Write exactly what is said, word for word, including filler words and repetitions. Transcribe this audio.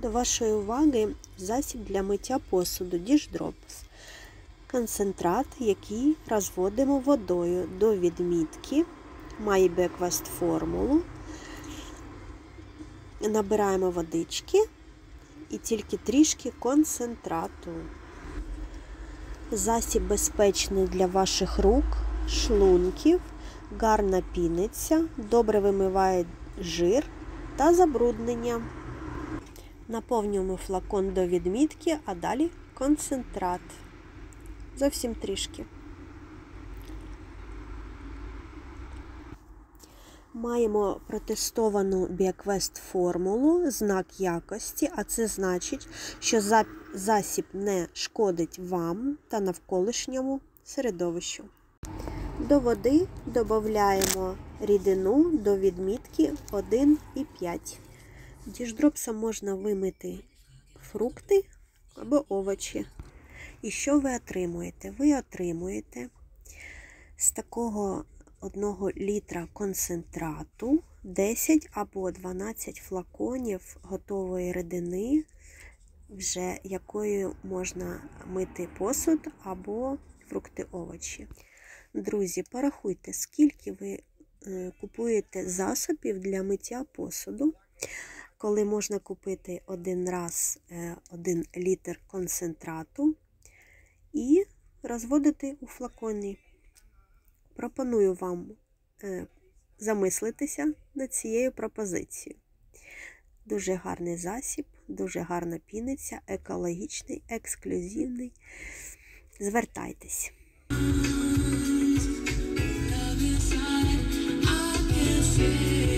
До вашої уваги засіб для миття посуду Dish Drops. Концентрат, який розводимо водою до відмітки, має Беквест формулу. Набираємо водички і тільки трішки концентрату. Засіб безпечний для ваших рук, шлунків, гарно піниться, добре вимиває жир та забруднення. Наповнюємо флакон до відмітки, а далі концентрат. Зовсім трішки. Маємо протестовану Беквест формулу, знак якості, а це значить, що засіб не шкодить вам та навколишньому середовищу. До води додаємо рідину до відмітки один і п'ять. Діждропсом можна вимити фрукти або овочі. І що ви отримуєте? Ви отримуєте з такого одного літра концентрату десять або дванадцять флаконів готової рідини, вже якою можна мити посуд або фрукти, овочі. Друзі, порахуйте, скільки ви купуєте засобів для миття посуду, коли можна купити один раз один літр концентрату і розводити у флаконі. Пропоную вам замислитися над цією пропозицією. Дуже гарний засіб, дуже гарно піниться, екологічний, ексклюзивний. Звертайтесь. I can see